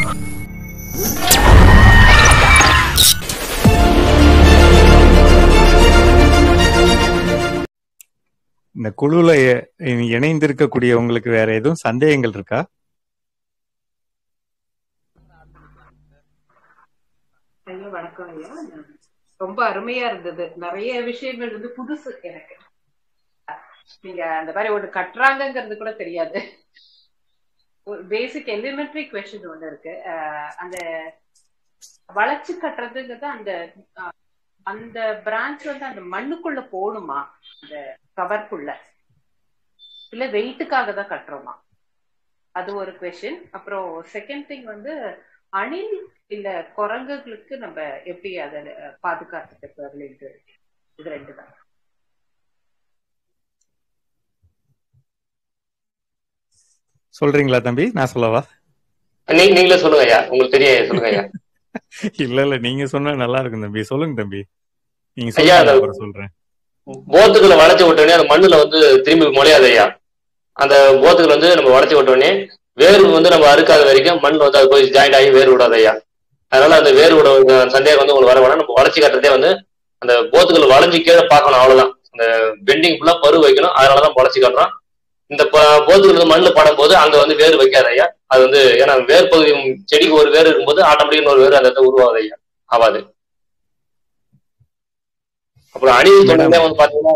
இந்த குழுல இணைந்திருக்கக்கூடிய உங்களுக்கு வேற எதுவும் சந்தேகங்கள் இருக்கா? ஐயா வணக்கம் ஐயா. ரொம்ப அருமையா இருந்தது. நிறைய விஷயங்கள் வந்து புதுசு எனக்கு. நீங்க அந்த மாதிரி ஒண்ணு கட்டுறாங்கிறது கூட தெரியாது. ஒரு பேசிக் எலிமெண்டரி கொஸ்டின் ஒண்ணு இருக்கு. அந்த வளைச்சு கட்டுறதுங்கிறது அந்த அந்த பிரான்ச் வந்து அந்த மண்ணுக்குள்ள போகணுமா, அந்த கவர்க்குள்ள, இல்ல வெயிட்டுக்காக தான் கட்டுறோமா? அது ஒரு கொஸ்டின். அப்புறம் செகண்ட் திங் வந்து அணில் இல்ல குரங்குகளுக்கு நம்ம எப்படி அதை பாதுகாத்துட்டு அப்படின்ட்டு, இது ரெண்டு தான். சொல்றீங்களா தம்பி? நான் சொல்லவா? நீங்களே சொல்லுங்க ஐயா, உங்களுக்கு தெரியும், சொல்லுங்க ஐயா. இல்ல நீங்க சொன்னா நல்லா இருக்கும் தம்பி. சொல்லுங்க தம்பி, நீங்க சொல்லுங்க, அப்புறம் சொல்றேன். போத்துக்களை வளைச்சு விட்டோடனே அந்த மண்ணுல வந்து திரும்பி முளையாது ஐயா. அந்த போத்துக்கள் வந்து நம்ம வளைச்சு விட்டோடனே வேறு வந்து நம்ம அறுக்காத வரைக்கும் மண் வந்து அது போய் ஜாயிண்ட் ஆகி வேறு விடாது ஐயா. அதனால அந்த வேறு விட சந்தேகம் வந்து உங்களுக்கு வர வேணாம். நம்ம வளைச்சு கட்டுறதே வந்து அந்த போத்துக்கள் வளைஞ்சு கீழே பார்க்கணும், அவ்வளவுதான். அந்த பெண்டிங் ஃபுல்லா பரு வைக்கணும், அதனாலதான் வளைச்சு கட்டுறோம். இந்த போத்துக்கள் வந்து மண்ணில் படும் போது அங்க வந்து வேறு வைக்காது ஐயா. அது வந்து ஏன்னா வேர் பகுதி செடிக்கு ஒரு வேறு இருக்கும்போது ஆட்டோமேட்டிக் ஒரு வேறு அந்த இடத்துல உருவாகுது ஐயா, ஆகாது. அப்புறம் அணில் தொழிலே வந்து பாத்தீங்கன்னா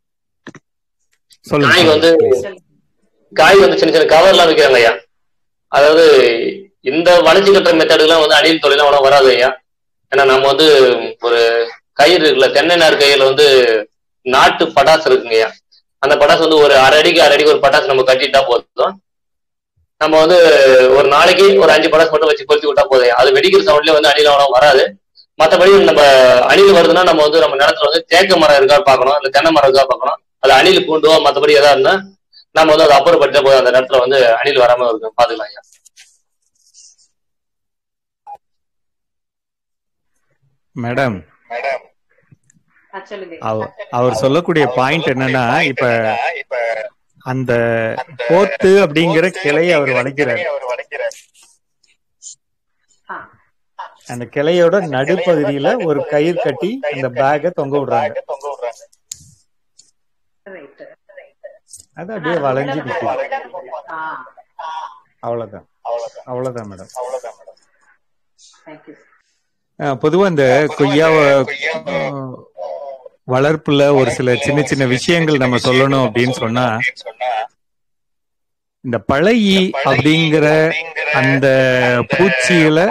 காய் வந்து சின்ன சின்ன கவர் எல்லாம் வைக்கிறாங்க ஐயா. அதாவது இந்த வளைச்சு கட்டுற மெத்தடுலாம் வந்து அணில் தொழிலாம் அவ்வளோ வராது ஐயா. ஏன்னா நம்ம வந்து ஒரு கயிறு இருக்குல்ல, தென்னை நார் கயிறுல வந்து நாட்டு பட்டாசு இருக்குங்க ஐயா. அந்த பட்டாசு வந்து ஒரு அரை அடிக்கு ஒரு பட்டாசு நம்ம கட்டிட்டா போதும். நம்ம வந்து ஒரு நாளைக்கு ஒரு 5 பட்டாசு மட்டும் வச்சு கொளுத்தி விட்டா போதும். அது வெடிக்கிற சவுண்ட்லேயே வந்து அணில் அவ்வளோ வராது. மற்றபடி நம்ம அணில் வருதுன்னா நம்ம வந்து நம்ம நிலத்துல வந்து தேக்க மரம் இருக்கா பார்க்கணும், அந்த தென்னை மரம் இருக்கா பார்க்கணும். அது அணில் பூண்டுவோ மற்றபடி எதா இருந்தா நம்ம வந்து அதை அப்புறப்படுத்த போதும், அந்த இடத்துல வந்து அணில் வராம இருக்கும், பாத்துக்கலாம் ஐயா. மேடம், அவர் சொல்லக்கூடிய பாயிண்ட் என்னன்னா, இப்ப அந்த போத்து அப்படிங்கிற கிளையை அவர் வளைக்கிறார். அந்த கிளையோட நடுப்பகுதியில ஒரு கயிறு கட்டி அந்த பேக்கை தொங்க விடுறாங்க. அது அப்படியே வளைஞ்சு நிக்குது. அவ்வளவுதான், அவ்வளவுதான் மேடம். பொதுவா இந்த கொய்யா வளர்ப்புல ஒரு சில சின்ன சின்ன விஷயங்கள் நம்ம சொல்லணும் அப்படின்னு சொன்னா, இந்த பழகி அப்படிங்கிற அந்த பூச்சிகளை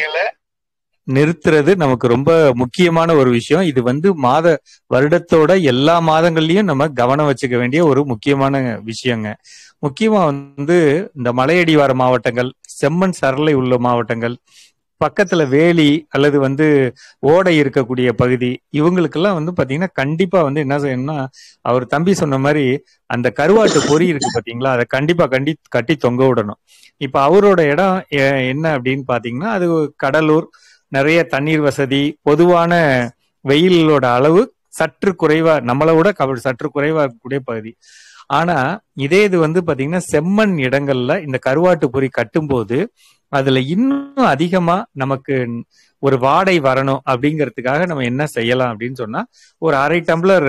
நிறுத்துறது நமக்கு ரொம்ப முக்கியமான ஒரு விஷயம். இது வந்து வருடத்தோட எல்லா மாதங்கள்லயும் நம்ம கவனம் வச்சுக்க வேண்டிய ஒரு முக்கியமான விஷயங்க. முக்கியமா வந்து இந்த மலையடிவார மாவட்டங்கள், செம்மண் சரளை உள்ள மாவட்டங்கள், பக்கத்துல வேலி அல்லது வந்து ஓடை இருக்கக்கூடிய பகுதி, இவங்களுக்கெல்லாம் வந்து பாத்தீங்கன்னா கண்டிப்பா வந்து என்ன செய்யணும்னா, அவர் தம்பி சொன்ன மாதிரி அந்த கருவாட்டு பொறி இருக்கு பாத்தீங்களா, அதை கண்டிப்பா கட்டி தொங்க விடணும். இப்ப அவரோட இடம் என்ன அப்படின்னு பாத்தீங்கன்னா, அது கடலூர், நிறைய தண்ணீர் வசதி, பொதுவான வெயிலோட அளவு சற்று குறைவா, நம்மளை விட சற்று குறைவா இருக்கக்கூடிய பகுதி. ஆனா இதே இது வந்து பாத்தீங்கன்னா செம்மண் இடங்கள்ல இந்த கருவாட்டு பொறி கட்டும்போது அதுல இன்னும் அதிகமா நமக்கு ஒரு வாடை வரணும் அப்படிங்கிறதுக்காக நம்ம என்ன செய்யலாம் அப்படின்னு சொன்னா, ஒரு 1/2 டம்ளர்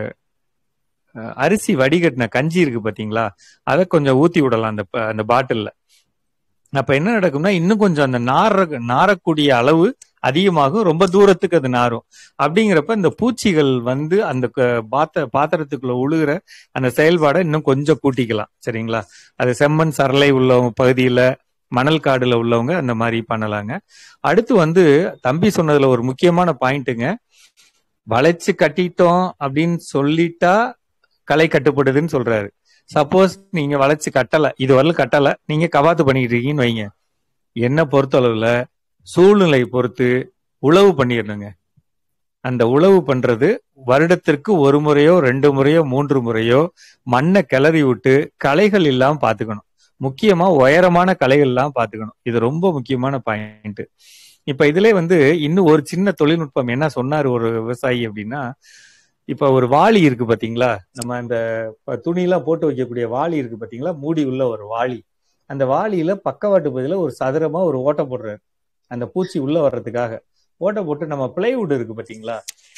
அரிசி வடிகட்டின கஞ்சி இருக்கு பாத்தீங்களா, அதை கொஞ்சம் ஊத்தி விடலாம் அந்த பாட்டில்ல. அப்ப என்ன நடக்கும்னா, இன்னும் கொஞ்சம் அந்த நாரக்கூடிய அளவு அதிகமாகும், ரொம்ப தூரத்துக்கு அது நாரும். அப்படிங்கிறப்ப இந்த பூச்சிகள் வந்து அந்த பாத்திரத்துக்குள்ள உழுகிற அந்த செயல்பாடை இன்னும் கொஞ்சம் கூட்டிக்கலாம். சரிங்களா? அது செம்மண் சரளை உள்ள பகுதியில, மணல் காடுல உள்ளவங்க அந்த மாதிரி பண்ணலாங்க. அடுத்து வந்து தம்பி சொன்னதுல ஒரு முக்கியமான பாயிண்ட்டுங்க, வளைச்சு கட்டிட்டோம் அப்படின்னு சொல்லிட்டா களை கட்டுப்படுதுன்னு சொல்றாரு. சப்போஸ் நீங்க வளைச்சு கட்டல, இதுவரை கட்டல, நீங்க கவாத்து பண்ணிட்டு இருக்கீங்கன்னு வைங்க, என்ன பொறுத்த அளவுல சூழ்நிலை பொறுத்து உழவு பண்ணிடணுங்க. அந்த உழவு பண்றது வருடத்திற்கு 1 முறையோ 2 முறையோ 3 முறையோ மண்ணை கிளறி விட்டு களைகள் இல்லாம பாத்துக்கணும். முக்கியமா உயரமான களைகள் எல்லாம் பாத்துக்கணும். இது ரொம்ப முக்கியமான பாயிண்ட். இப்ப இதுல வந்து இன்னும் ஒரு சின்ன தொழில்நுட்பம் என்ன சொன்னாரு ஒரு விவசாயி அப்படின்னா, இப்ப ஒரு வாளி இருக்கு பாத்தீங்களா, நம்ம அந்த துணியெல்லாம் போட்டு வைக்கக்கூடிய வாளி இருக்கு பாத்தீங்களா, மூடி உள்ள ஒரு வாளி, அந்த வாளியில பக்கவாட்டு பகுதியில ஒரு சதுரமா ஒரு ஓட்டை போடுறாரு, அந்த பூச்சி உள்ள வர்றதுக்காக. ஓட்டை போட்டு நம்ம பிளைவுட் இருக்கு பாத்தீங்களா,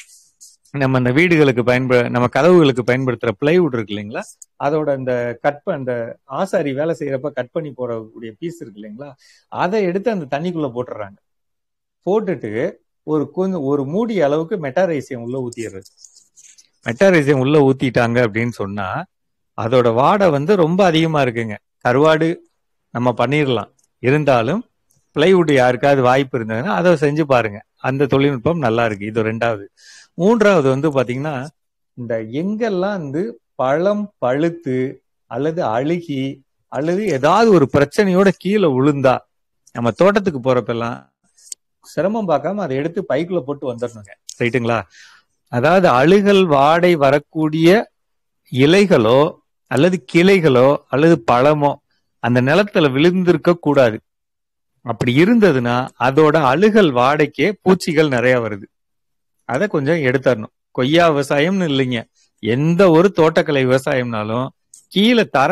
நம்ம அந்த வீடுகளுக்கு நம்ம கதவுகளுக்கு பயன்படுத்துற பிளைவுட் இருக்கு இல்லைங்களா, அதோட அந்த அந்த ஆசாரி வேலை செய்யறப்ப கட் பண்ணி போடக்கூடிய பீஸ் இருக்கு இல்லைங்களா, அதை எடுத்து அந்த தண்ணிக்குள்ள போட்டுறாங்க. போட்டுட்டு ஒரு மூடி அளவுக்கு மெட்டாரைசியம் உள்ள ஊத்திடுறது. மெட்டாரைசியம் உள்ள ஊத்திட்டாங்க அப்படின்னு சொன்னா அதோட வாடை ரொம்ப அதிகமா இருக்குங்க. கருவாடு நம்ம பண்ணிடலாம், இருந்தாலும் பிளைவுட் யாருக்காவது வாய்ப்பு இருந்ததுன்னா அதை செஞ்சு பாருங்க. அந்த தொழில்நுட்பம் நல்லா இருக்கு. இது ரெண்டாவது. மூன்றாவது பாத்தீங்கன்னா, இந்த எங்கெல்லாம் பழம் பழுத்து அல்லது அழுகி அல்லது ஏதாவது ஒரு பிரச்சனையோட கீழே விழுந்தா நம்ம தோட்டத்துக்கு போறப்பெல்லாம் சிரமம் பார்க்காம அதை எடுத்து பைக்குள்ள போட்டு வந்துடணுங்க. ரைட்டுங்களா? அதாவது அழுகல் வாடை வரக்கூடிய இலைகளோ அல்லது கிளைகளோ அல்லது பழமோ அந்த நிலத்துல விழுந்திருக்க கூடாது. அப்படி இருந்ததுன்னா அதோட அழுகல் வாடைக்கே பூச்சிகள் நிறைய வருது. அதை கொஞ்சம் எடுத்துடணும். கொய்யா விவசாயம்னு இல்லைங்க, எந்த ஒரு தோட்டக்கலை விவசாயம்னாலும் கீழே தர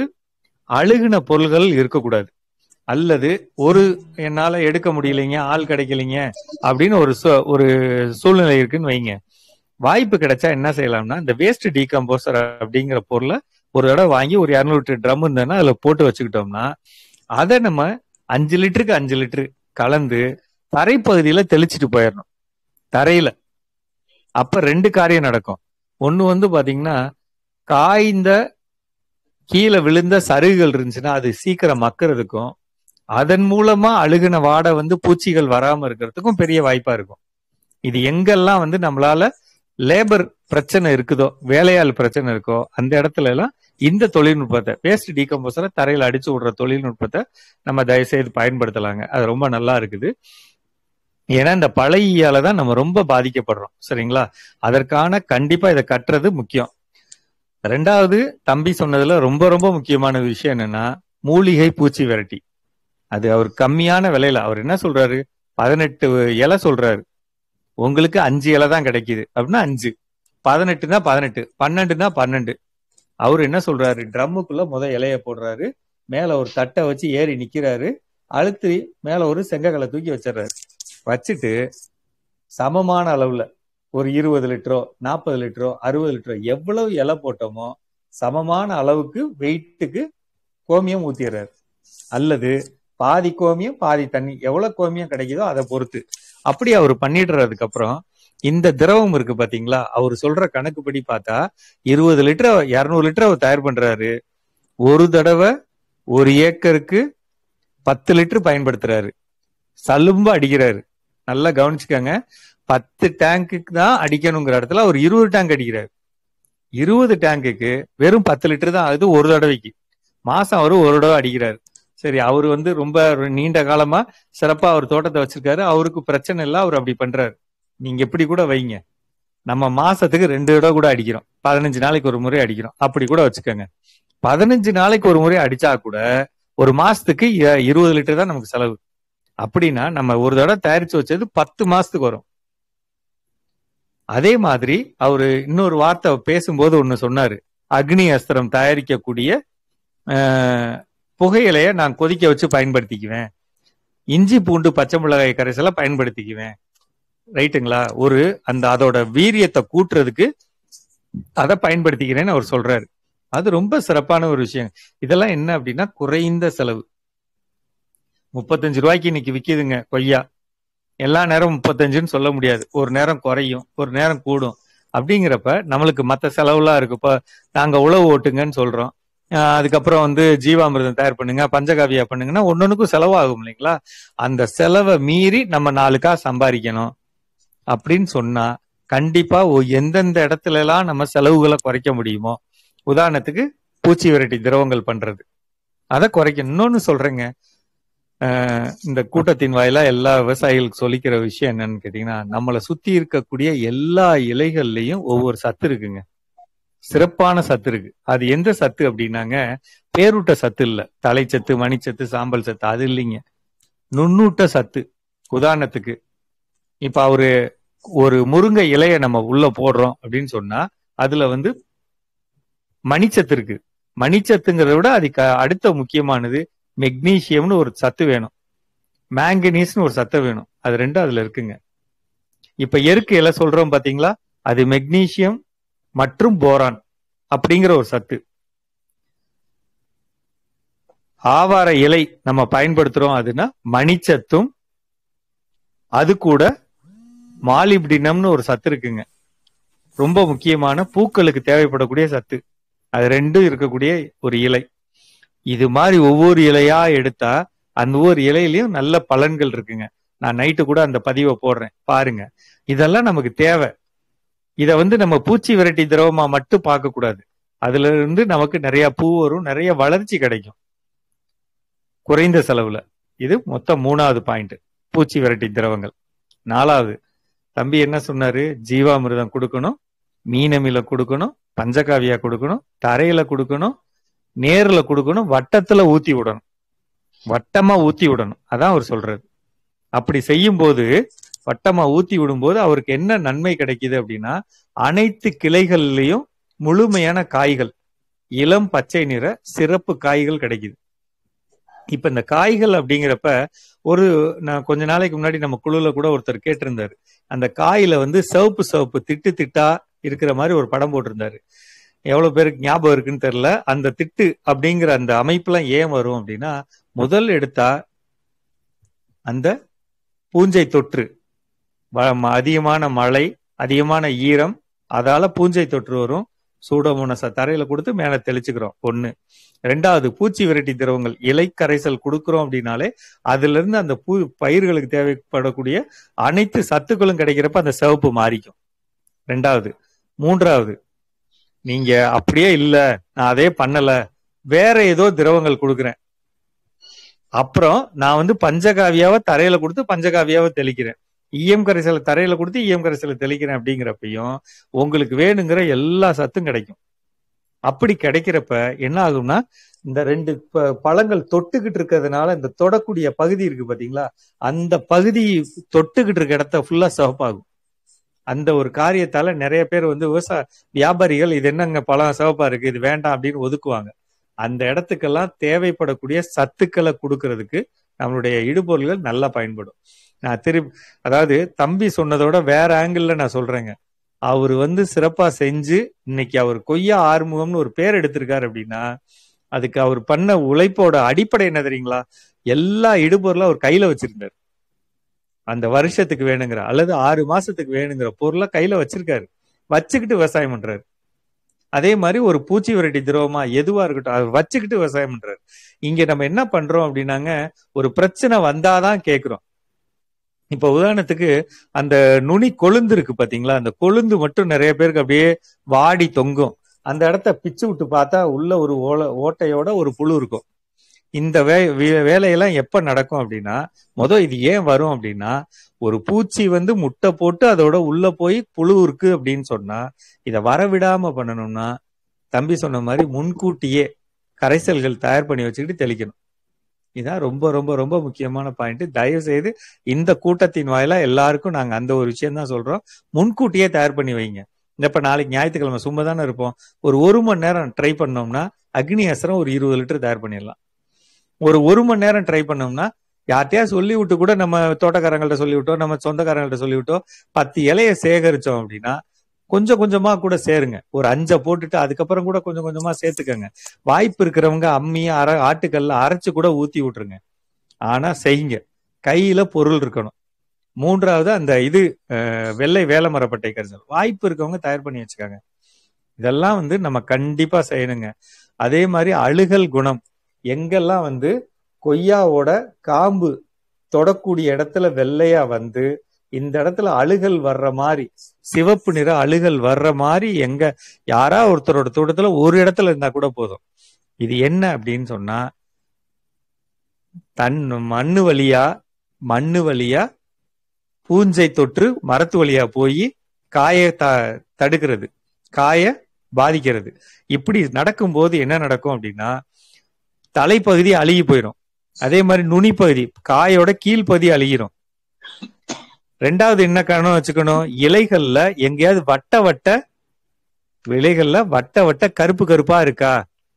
அழுகின பொருள்கள் இருக்கக்கூடாது. அல்லது என்னால எடுக்க முடியலைங்க, ஆள் கிடைக்கலைங்க அப்படின்னு ஒரு சூழ்நிலை இருக்குன்னு வைங்க. வாய்ப்பு கிடைச்சா என்ன செய்யலாம்னா, இந்த வேஸ்ட் டீகம்போசர் அப்படிங்கிற பொருளை ஒரு தடவை வாங்கி ஒரு 200 லிட்டர் ட்ரம் இருந்ததுன்னா அதுல போட்டு வச்சுக்கிட்டோம்னா அதை நம்ம 5 லிட்டருக்கு 5 லிட்டரு கலந்து தரைப்பகுதியில தெளிச்சுட்டு போயிடணும், தரையில. அப்ப 2 காரியம் நடக்கும். ஒண்ணு பாத்தீங்கன்னா, காய்ந்த கீழே விழுந்த சருகுகள் இருந்துச்சுன்னா அது சீக்கிரம் மக்கிறதுக்கும், அதன் மூலமா அழுகின வாடை பூச்சிகள் வராம இருக்கிறதுக்கும் பெரிய வாய்ப்பா இருக்கும். இது எங்கெல்லாம் நம்மளால லேபர் பிரச்சனை இருக்குதோ, வேலையாள் பிரச்சனை இருக்கோ, அந்த இடத்துல எல்லாம் இந்த தொழில்நுட்பத்தை, வேஸ்ட் டீகம்போசரை தரையில அடிச்சு விடுற தொழில்நுட்பத்தை நம்ம தயவுசெய்து பயன்படுத்தலாங்க. அது ரொம்ப நல்லா இருக்குது. ஏன்னா இந்த பழையால தான் நம்ம ரொம்ப பாதிக்கப்படுறோம். சரிங்களா? அதற்கான கண்டிப்பா இதை கட்டுறது முக்கியம். ரெண்டாவது, தம்பி சொன்னதுல ரொம்ப ரொம்ப முக்கியமான விஷயம் என்னன்னா, மூலிகை பூச்சி விரட்டி. அது அவர் கம்மியான விலையில அவர் என்ன சொல்றாரு, 18 இலை சொல்றாரு, உங்களுக்கு 5 இலை தான் கிடைக்குது அப்படின்னா 5, 18னா 18, 12னா 12. அவரு என்ன சொல்றாரு, ட்ரம்முக்குள்ள இலைய போடுறாரு, மேல ஒரு தட்டை வச்சு ஏறி நிக்கிறாரு, அழுத்தி மேல ஒரு செங்கக்கலை தூக்கி வச்சிடறாரு. வச்சுட்டு சமமான அளவுல ஒரு 20 லிட்டரோ 40 லிட்டரோ 60 லிட்டரோ எவ்வளவு இலை போட்டோமோ சமமான அளவுக்கு வெயிட்டுக்கு கோமியம் ஊத்திடுறாரு. அல்லது பாதி கோமியம் பாதி தண்ணி, எவ்வளவு கோமியம் கிடைக்குதோ அதை பொறுத்து அப்படி அவர் பண்ணிடுறதுக்கு அப்புறம் இந்த திரவம் இருக்கு பாத்தீங்களா, அவர் சொல்ற கணக்குப்படி பார்த்தா 20 லிட்டர் 200 லிட்டர் அவர் தயார் பண்றாரு. ஒரு தடவை 1 ஏக்கருக்கு 10 லிட்டர் பயன்படுத்துறாரு. சலும்பு அடிக்கிறாரு. நல்லா கவனிச்சுக்கோங்க, 10 டேங்குக்கு தான் அடிக்கணுங்கிற இடத்துல அவர் 20 டேங்க் அடிக்கிறாரு. 20 டேங்குக்கு வெறும் 10 லிட்டர் தான் ஆகுது ஒரு தடவைக்கு. மாசம் அவரு ஒரு தடவை அடிக்கிறாரு. சரி, அவரு ரொம்ப நீண்ட காலமா சிறப்பா அவர் தோட்டத்தை வச்சிருக்காரு, அவருக்கு பிரச்சனை இல்லை, அவர் அப்படி பண்றாரு. நீங்க எப்படி கூட வைங்க, நம்ம மாசத்துக்கு 2 தடவை கூட அடிக்கிறோம், 15 நாளைக்கு ஒரு முறை அடிக்கிறோம், அப்படி கூட வச்சுக்கோங்க. 15 நாளைக்கு ஒரு முறை அடிச்சா கூட ஒரு மாசத்துக்கு 20 லிட்டர் தான் நமக்கு செலவு. அப்படின்னா நம்ம ஒரு தடவை தயாரிச்சு வச்சது 10 மாசத்துக்கு வரும். அதே மாதிரி அவரு இன்னொரு வார்த்தை பேசும்போது ஒண்ணு சொன்னாரு, அக்னி அஸ்திரம் தயாரிக்கக்கூடிய புகையிலைய நான் கொதிக்க வச்சு பயன்படுத்திக்குவேன், இஞ்சி பூண்டு பச்சை மிளகாய் கரைசலை பயன்படுத்திக்குவேன். ரைட்டுங்களா? அதோட வீரியத்தை கூட்டுறதுக்கு அதை பயன்படுத்திக்கிறேன்னு அவர் சொல்றாரு. அது ரொம்ப சிறப்பான ஒரு விஷயம். இதெல்லாம் என்ன அப்படின்னா குறைந்த செலவு. 35 ரூபாய்க்கு இன்னைக்கு விக்குதுங்க கொய்யா. எல்லா நேரம் 35ன்னு சொல்ல முடியாது, ஒரு நேரம் குறையும், ஒரு நேரம் கூடும். அப்படிங்கிறப்ப நம்மளுக்கு மற்ற செலவுலாம் இருக்கு. இப்ப நாங்க உழவு ஓட்டுங்கன்னு சொல்றோம், அதுக்கப்புறம் ஜீவாமிர்தம் தயார் பண்ணுங்க, பஞ்சகாவியா பண்ணுங்கன்னா ஒன்னொன்னுக்கும் செலவாகும் இல்லைங்களா? அந்த செலவை மீறி நம்ம 4 காசு சம்பாதிக்கணும் அப்படின்னு சொன்னா கண்டிப்பா எந்தெந்த இடத்துல எல்லாம் நம்ம செலவுகளை குறைக்க முடியுமோ, உதாரணத்துக்கு பூச்சி விரட்டி திரவங்கள் பண்றது, அதை குறைக்க. இன்னொன்னு சொல்றேங்க, இந்த கூட்டத்தின் வாயிலா எல்லா விவசாயிகளுக்கு சொல்லிக்கிற விஷயம் என்னன்னு கேட்டீங்கன்னா, நம்மளை சுத்தி இருக்கக்கூடிய எல்லா இலைகள்லயும் ஒவ்வொரு சத்து இருக்குங்க, சிறப்பான சத்து இருக்கு. அது எந்த சத்து அப்படின்னாங்க, பேரூட்ட சத்து இல்ல, தலைச்சத்து மணிச்சத்து சாம்பல் சத்து அது இல்லைங்க, நுண்ணூட்ட சத்து. உதாரணத்துக்கு இப்ப ஒரு முருங்கை இலைய நம்ம உள்ள போடுறோம் அப்படின்னு சொன்னா அதுல மணிச்சத்து இருக்கு. மணிச்சத்துங்கிறத விட அதுக்கு அடுத்த முக்கியமானது மெக்னீசியம்னு ஒரு சத்து வேணும், மேங்கனீஸ்னு ஒரு சத்து வேணும். அது ரெண்டும் அதுல இருக்குங்க. இப்ப எருக்கு இலை சொல்றோம் பாத்தீங்களா, அது மெக்னீசியம் மற்றும் போரான் அப்படிங்கிற ஒரு சத்து. ஆவார இலை நம்ம பயன்படுத்துறோம், அதுனா மணிச்சத்தும் அது கூட மாலிப்டினம்னு ஒரு சத்து இருக்குங்க. ரொம்ப முக்கியமான பூக்களுக்கு தேவைப்படக்கூடிய சத்து. அது ரெண்டும் இருக்கக்கூடிய ஒரு இலை. இது மாதிரி ஒவ்வொரு இலையா எடுத்தா அந்த ஒவ்வொரு இலையிலயும் நல்ல பலன்கள் இருக்குங்க. நான் நைட்டு கூட அந்த பதிவை போடுறேன், பாருங்க. இதெல்லாம் நமக்கு தேவை. இத நம்ம பூச்சி விரட்டி திரவமா மட்டும் பார்க்க கூடாது. அதுல இருந்து நமக்கு நிறைய பூ வரும், நிறைய வளர்ச்சி கிடைக்கும் குறைந்த செலவுல. இது மொத்தம் 3வது பாயிண்ட், பூச்சி விரட்டி திரவங்கள். 4வது தம்பி என்ன சொன்னாரு, ஜீவாமிர்தம் கொடுக்கணும், மீனமில கொடுக்கணும், பஞ்சகாவியா கொடுக்கணும், தரையில கொடுக்கணும், நேர்ல கொடுக்கணும், வட்டத்துல ஊத்தி விடணும், வட்டமா ஊத்தி விடணும். அதான் அவர் சொல்றாரு. அப்படி செய்யும் போது, வட்டமா ஊத்தி விடும்போது அவருக்கு என்ன நன்மை கிடைக்குது அப்படின்னா, அனைத்து கிளைகள்லயும் முழுமையான காய்கள், இளம் பச்சை நிற சிறப்பு காய்கள் கிடைக்குது. இப்ப இந்த காய்கள் அப்படிங்கிறப்ப நான் கொஞ்ச நாளைக்கு முன்னாடி நம்ம குழுல கூட ஒருத்தர் கேட்டிருந்தாரு, அந்த காயில சிவப்பு சிவப்பு திட்டு திட்டா இருக்கிற மாதிரி ஒரு படம் போட்டிருந்தாரு. எவ்வளவு பேருக்கு ஞாபகம் இருக்குன்னு தெரியல. அந்த திட்டு அப்படிங்கிற அந்த அமைப்புலாம் ஏன் வரும் அப்படின்னா, முதல் எடுத்தா அந்த பூஞ்சை தொற்று, அதிகமான மழை, அதிகமான ஈரம், அதால பூஞ்சை தொற்று வரும். சூடோமோனஸ தரையில கொடுத்து மேல தெளிச்சுக்கிறோம், ஒண்ணு. 2வது பூச்சி விரட்டி திரவங்கள், இலை கரைசல் கொடுக்குறோம் அப்படின்னாலே அதுல இருந்து அந்த பயிர்களுக்கு தேவைப்படக்கூடிய அனைத்து சத்துக்களும் கிடைக்கிறப்ப அந்த சிவப்பு மாறிக்கும். 2வது. 3வது, நீங்க அப்படியே இல்ல, நான் அதே பண்ணல, வேற ஏதோ திரவங்கள் கொடுக்குறேன், அப்புறம் நான் பஞ்சகாவியாவை தரையில கொடுத்து பஞ்சகாவியாவை தெளிக்கிறேன், ஈயம் கரைசலை தரையில கொடுத்து ஈயம் கரைசலை தெளிக்கிறேன். அப்படிங்கிறப்பையும் உங்களுக்கு வேணுங்கிற எல்லா சத்தும் கிடைக்கும். அப்படி கிடைக்கிறப்ப என்ன ஆகும்னா, இந்த 2 பழங்கள் தொட்டுக்கிட்டு இருக்கிறதுனால இந்த தொடக்கூடிய பகுதி இருக்கு பாத்தீங்களா, அந்த பகுதி தொட்டுக்கிட்டு இருக்க இடத்த ஃபுல்லா சிவப்பாகும். அந்த ஒரு காரியத்தால நிறைய பேர் விவசாய வியாபாரிகள், இது என்னங்க பழம் சிவப்பா இருக்கு, இது வேண்டாம் அப்படின்னு ஒதுக்குவாங்க. அந்த இடத்துக்கெல்லாம் தேவைப்படக்கூடிய சத்துக்களை கொடுக்கறதுக்கு நம்மளுடைய இடுபொருள்கள் நல்லா பயன்படும். நான் அதாவது தம்பி சொன்னதோட வேற ஆங்கிள் நான் சொல்றேங்க. அவரு சிறப்பா செஞ்சு இன்னைக்கு அவர் கொய்யா ஆறுமுகம்னு ஒரு பேர் எடுத்திருக்காரு அப்படின்னா, அதுக்கு அவர் பண்ண உழைப்போட அடிப்படை என்ன தெரியுங்களா, எல்லா இடுபொருளும் அவர் கையில வச்சிருந்தாரு. அந்த வருஷத்துக்கு வேணுங்கிற அல்லது 6 மாசத்துக்கு வேணுங்கிற பொருளை கையில வச்சிருக்காரு, வச்சுக்கிட்டு விவசாயம் பண்றாரு. அதே மாதிரி ஒரு பூச்சி விரட்டி திரவமா எதுவா இருக்கட்டும் அதை வச்சுக்கிட்டு விவசாயம் பண்றாரு. இங்க நம்ம என்ன பண்றோம் அப்படின்னாங்க, ஒரு பிரச்சனை வந்தாதான் கேட்கிறோம். இப்ப உதாரணத்துக்கு அந்த நுனி கொழுந்து இருக்கு பாத்தீங்களா, அந்த கொழுந்து மட்டும் நிறைய பேருக்கு அப்படியே வாடி தொங்கும். அந்த இடத்த பிச்சு விட்டு பார்த்தா உள்ள ஒரு ஓட்டையோட ஒரு புழு இருக்கும். இந்த வேலையெல்லாம் எப்ப நடக்கும் அப்படின்னா, இது ஏன் வரும் அப்படின்னா, ஒரு பூச்சி முட்டை போட்டு அதோட உள்ள போய் புழு இருக்கு அப்படின்னு சொன்னா, இதை வரவிடாம பண்ணணும்னா தம்பி சொன்ன மாதிரி முன்கூட்டியே கரைசல்கள் தயார் பண்ணி வச்சுக்கிட்டு தெளிக்கணும். இதான் ரொம்ப ரொம்ப ரொம்ப முக்கியமான பாயிண்ட். தயவு செய்து இந்த கூட்டத்தின் வாயிலா எல்லாருக்கும் நாங்க அந்த ஒரு விஷயம் தான் சொல்றோம், முன்கூட்டியே தயார் பண்ணி வைங்க. இப்ப நாளைக்கு ஞாயிற்றுக்கிழமை சும்மா தானே இருப்போம், ஒரு மணி நேரம் ட்ரை பண்ணோம்னா அக்னி அஸ்திரம் ஒரு 20 லிட்டர் தயார் பண்ணிடலாம். ஒரு மணி நேரம் ட்ரை பண்ணோம்னா யார்ட்டையா சொல்லி விட்டு கூட, நம்ம தோட்டக்காரங்கள்ட்ட சொல்லி விட்டோம், நம்ம சொந்தக்காரங்கள்ட்ட சொல்லி விட்டோம், 10 இலையை சேகரிச்சோம் அப்படின்னா கொஞ்சம் கொஞ்சமா கூட சேருங்க. ஒரு 5 போட்டுட்டு அதுக்கப்புறம் கூட கொஞ்சம் கொஞ்சமா சேர்த்துக்கங்க. வாய்ப்பு இருக்கிறவங்க அம்மி ஆட்டுக்கல்ல அரைச்சு கூட ஊத்தி விட்டுருங்க. ஆனா செய்யுங்க, கையில பொருள் இருக்கணும். 3வது அந்த வெள்ளை வேலமரப்பட்டை கரைசல் வாய்ப்பு இருக்கவங்க தயார் பண்ணி வச்சுக்காங்க. இதெல்லாம் நம்ம கண்டிப்பா செய்யணுங்க. அதே மாதிரி அழுகல் குணம், எங்கெல்லாம் கொய்யாவோட காம்பு தொடக்கூடிய இடத்துல வெள்ளையா இந்த இடத்துல அழுகல் வர்ற மாதிரி, சிவப்பு நிற அழுகல் வர்ற மாதிரி எங்க யாரா ஒருத்தரோட தோட்டத்துல ஒரு இடத்துல இருந்தா கூட போதும். இது என்ன அப்படின்னு சொன்னா, மண்ணு வழியா பூஞ்சை தொற்று மரத்து வழியா போய் காய தடுக்கிறது, காய பாதிக்கிறது. இப்படி நடக்கும்போது என்ன நடக்கும் அப்படின்னா, தலைப்பகுதி அழுகி போயிடும். அதே மாதிரி நுனிப்பகுதி, காயோட கீழ்ப்பகுதி அழுகிரும். 2வது என்ன காரணம் வச்சுக்கணும், இலைகள்ல எங்கேயாவது வட்ட வட்ட கருப்பு கருப்பா இருக்கா,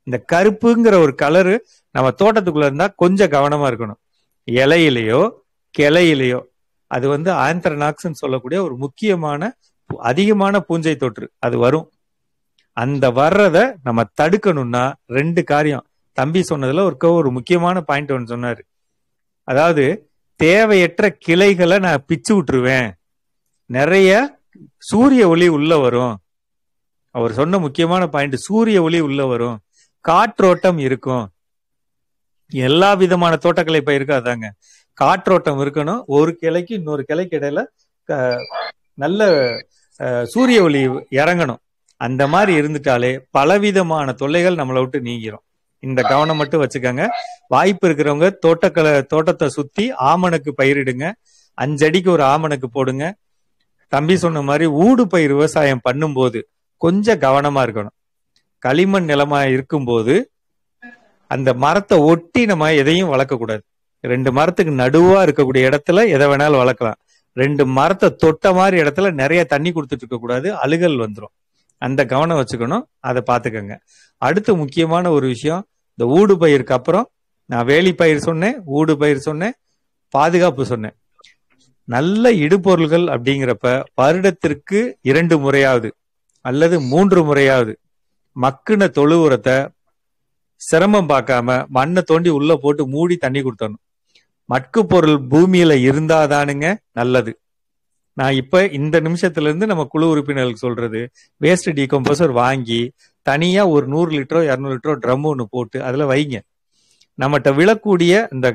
இந்த கருப்புங்கிற ஒரு கலரு நம்ம தோட்டத்துக்குள்ள இருந்தா கொஞ்சம் கவனமா இருக்கணும். இலையிலையோ கிளையிலையோ அது ஆந்த்ரநாக்ஸ்ன்னு சொல்லக்கூடிய ஒரு முக்கியமான அதிகமான பூஞ்சை தொற்று அது வரும். அந்த வர்றத நம்ம தடுக்கணும்னா 2 காரியம். தம்பி சொன்னதுல ஒரு முக்கியமான பாயிண்ட் ஒன்று சொன்னாரு. அதாவது தேவையற்ற கிளைகளை நான் பிச்சு விட்டுருவேன், நிறைய சூரிய ஒளி உள்ள வரும். அவர் சொன்ன முக்கியமான பாயிண்ட், சூரிய ஒளி உள்ள வரும், காற்றோட்டம் இருக்கும். எல்லா விதமான தோட்டக்கலை பயிருக்கு அதாங்க, காற்றோட்டம் இருக்கணும். ஒரு கிளைக்கு இன்னொரு கிளைக்கு இடையில நல்ல சூரிய ஒளி இறங்கணும். அந்த மாதிரி இருந்துட்டாலே பலவிதமான தொல்லைகள் நம்மளை விட்டு நீங்கிரும். இந்த கவனம் மட்டும் வச்சுக்கோங்க. வாய்ப்பு இருக்கிறவங்க தோட்டத்தை சுத்தி ஆமணக்கு பயிரிடுங்க. 5 அடிக்கு ஒரு ஆமணக்கு போடுங்க. தம்பி சொன்ன மாதிரி ஊடு பயிர் விவசாயம் பண்ணும்போது கொஞ்சம் கவனமா இருக்கணும். களிமண் நிலமா இருக்கும்போது அந்த மரத்தை ஒட்டி நம்ம எதையும் வளர்க்கக்கூடாது. 2 மரத்துக்கு நடுவா இருக்கக்கூடிய இடத்துல எதை வேணாலும் வளர்க்கலாம். 2 மரத்தை தொட்ட மாதிரி இடத்துல நிறைய தண்ணி கொடுத்துட்டு இருக்க கூடாது, அழுகல் வந்துடும். அந்த கவனம் வச்சுக்கணும், அதை பார்த்துக்கோங்க. அடுத்து முக்கியமான ஒரு விஷயம், இந்த ஊடு பயிருக்கு அப்புறம் நான் வேலி பயிர் சொன்னேன், ஊடு பயிர் சொன்னேன், பாதுகாப்பு சொன்னேன். நல்ல இடுபொருள்கள் அப்படிங்கிறப்ப வருடத்திற்கு 2 முறையாவது அல்லது 3 முறையாவது மக்குன தொழு உரத்தை சிரமம் பார்க்காம மண்ணை தோண்டி உள்ள போட்டு மூடி தண்ணி கொடுத்தணும். மட்கு பொருள் பூமியில இருந்தாதானுங்க நல்லது. நான் இப்ப இந்த நிமிஷத்துல இருந்து நம்ம குழு உறுப்பினர்களுக்கு சொல்றது, வேஸ்ட் டீகம்போசர் வாங்கி தனியா ஒரு 100 லிட்டரோ 200 லிட்டரோ ட்ரம் ஒன்று போட்டு அதுல வைங்க. நம்மகிட்ட விழக்கூடிய இந்த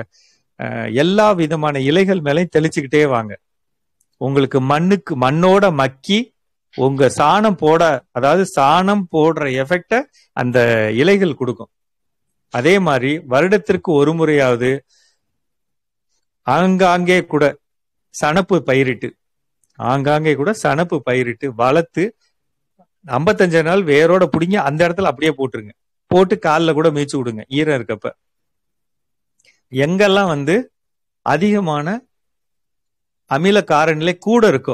எல்லா விதமான இலைகள் மேலையும் தெளிச்சுக்கிட்டே வாங்க. உங்களுக்கு மண்ணோட மக்கி உங்க சாணம் அதாவது சாணம் போடுற எஃபெக்ட அந்த இலைகள் கொடுக்கும். அதே மாதிரி வருடத்திற்கு ஒரு முறையாவது ஆங்காங்கே கூட சணப்பு பயிரிட்டு வளர்த்து 55 நாள் வேரோட பிடிங்க அந்த இடத்துல அப்படியே போட்டுருங்க. போட்டு காலில் கூட மீச்சு விடுங்க ஈரம் இருக்கப்ப. எங்கெல்லாம் அதிகமான அமில காரநிலை கூட இருக்கோ,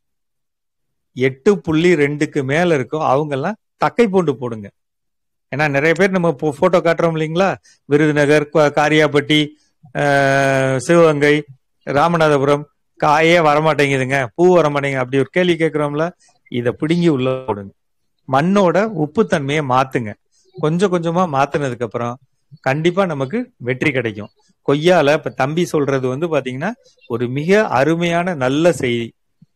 8.2க்கு மேல இருக்கோ, அவங்கெல்லாம் தக்கை பூண்டு போடுங்க. ஏன்னா நிறைய பேர் நம்ம போட்டோ காட்டுறோம் இல்லைங்களா, விருதுநகர், காரியாபட்டி, சிவகங்கை, ராமநாதபுரம், காயே வரமாட்டேங்குதுங்க, பூ வரமாட்டேங்குது, அப்படி ஒரு கேள்வி கேட்கிறோம்ல, இதை பிடுங்கி உள்ள போடுங்க. மண்ணோட உப்புத்தன்மையை மாத்துங்க. கொஞ்சம் கொஞ்சமா மாத்தினதுக்கு அப்புறம் கண்டிப்பா நமக்கு வெற்றி கிடைக்கும். கொய்யால இப்ப தம்பி சொல்றது பாத்தீங்கன்னா ஒரு மிக அருமையான நல்ல செய்தி.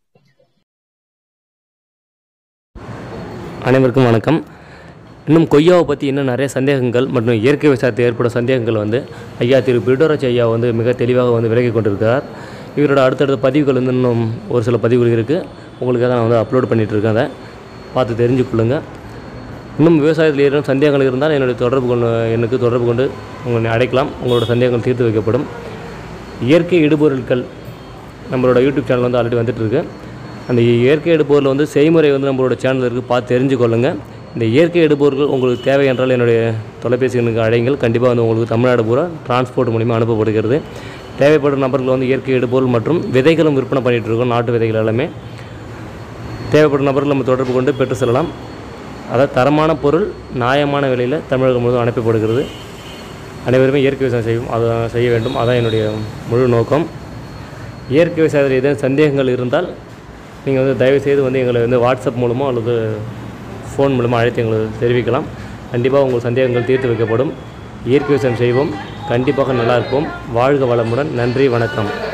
அனைவருக்கும் வணக்கம். இன்னும் கொய்யாவை பற்றி இன்னும் நிறைய சந்தேகங்கள் மற்றும் இயற்கை விவசாயத்தில் ஏற்படும் சந்தேகங்கள் ஐயா திரு பிரிடோராஜ் ஐயா மிக தெளிவாக விலகி கொண்டிருக்கிறார். இவரோட அடுத்தடுத்த பதிவுகள் இன்னும் ஒரு சில பதிவுகள் இருக்குது, உங்களுக்காக நான் அப்லோட் பண்ணிகிட்ருக்கேன். அதை பார்த்து தெரிஞ்சுக்கொள்ளுங்க. இன்னும் விவசாயத்தில் ஏதும் சந்தேகங்கள் இருந்தால் எனக்கு தொடர்பு கொண்டு உங்களை அழைக்கலாம். உங்களோட சந்தேகங்கள் தீர்த்து வைக்கப்படும். இயற்கை இடுபொருட்கள் நம்மளோட யூடியூப் சேனல் ஆல்ரெடி வந்துட்டுருக்கு. அந்த இயற்கை இடுபொருள் செய்முறை நம்மளோட சேனல் இருக்குது, பார்த்து தெரிஞ்சுக்கொள்ளுங்க. இந்த இயற்கை இடுபொருட்கள் உங்களுக்கு தேவை என்றால் என்னுடைய தொலைபேசி எண்ணுக்கு அழைங்கள். கண்டிப்பாக உங்களுக்கு தமிழ்நாடு பூரா டிரான்ஸ்போர்ட் மூலிமா அனுப்பப்படுகிறது. தேவைப்படும் நபர்கள் இயற்கை இடுபொருள் மற்றும் விதைகளும் விற்பனை பண்ணிகிட்ருக்கோம். நாட்டு விதைகள் எல்லாமே தேவைப்படும் நபர்கள் நம்ம தொடர்பு கொண்டு பெற்று செல்லலாம். அதாவது தரமான பொருள் நியாயமான விலையில் தமிழகம் முழுவதும் அனுப்பப்படுகிறது. அனைவருமே இயற்கை விவசாயம் செய்ய வேண்டும், அதான் என்னுடைய முழு நோக்கம். இயற்கை விவசாயத்தில் ஏதேனும் சந்தேகங்கள் இருந்தால் நீங்கள் தயவுசெய்து எங்களை வாட்ஸ்அப் மூலமோ அல்லது ஃபோன் மூலமாக அழைத்து எங்களுக்கு தெரிவிக்கலாம். கண்டிப்பாக உங்கள் சந்தேகங்கள் தீர்த்து வைக்கப்படும். இயற்கை விவசாயம் செய்வோம், கண்டிப்பாக நல்லா இருப்போம். வாழ்க வளமுடன். நன்றி, வணக்கம்.